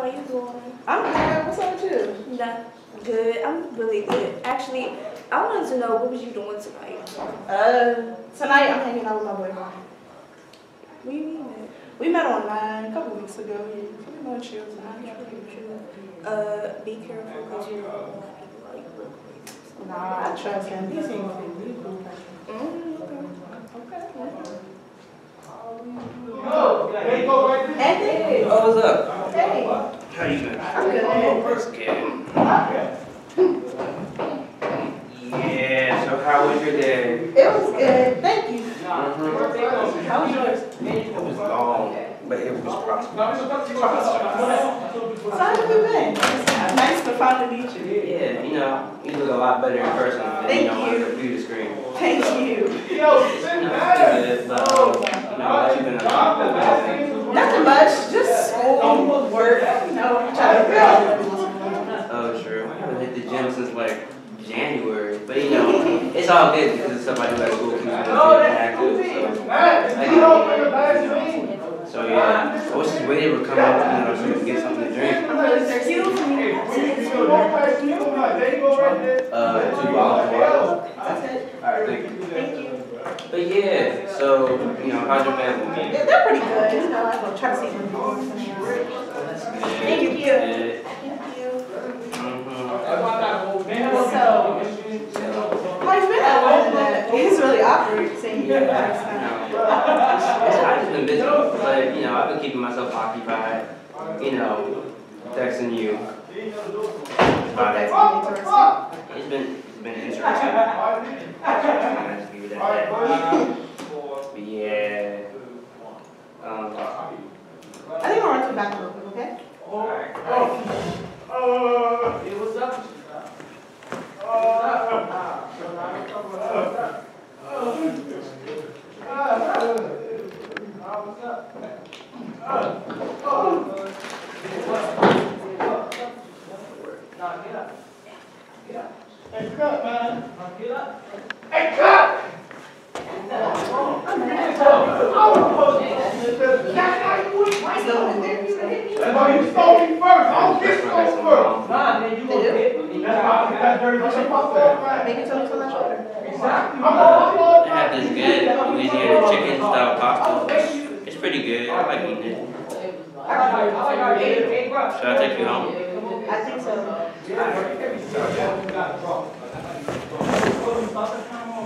you doing? I'm good. What's up with you? Nah, good. I'm really good. Actually, I wanted to know what was you doing tonight? Tonight I'm hanging out with my boyfriend. What do you mean that? We met online a couple weeks ago. We're going to chill tonight. Be careful because you don't want people like real crazy. Nah, I trust him. He seems like a really cool person. Okay. Hey. Oh, what's up? Hey. How you been? I'm good. Yeah, so how was your day? It was good. Thank you. How was yours? It was long, but it was prosperous. So how have you been? It's nice to finally meet you. Yeah, you look a lot better in person than Thank on you. the computer screen. Thank you. Good, but what you been up to? Nothing much. Just school, work, trying to figure out. Oh, true. I haven't hit the gym since like January, but it's all good because somebody who at school keeps me active. So yeah, I was just waiting for come up, so we can get something to drink. 2 bottles of water. Thank you. But yeah, so how's your family? Yeah, they're pretty good. I'm gonna try to see them. That's good. Thank you. Good. So, how you been other than that? It's really awkward seeing you the first time. I've just been busy, but I've been keeping myself occupied. Texting you. That's It's been interesting. But yeah. I think I'll run to the back real quick, okay? Alright. Hey, what's up? Hey, cut, man. Get up. Hey, cut! You stole me first. I'll get stole first. Nah, man, you gonna hit me. That's why I got dirty shit myself. Maybe tell me on my shoulder. I Exactly. have this good Louisiana chicken style pasta. It's pretty good. I like eating it. Should I take you home? I think so.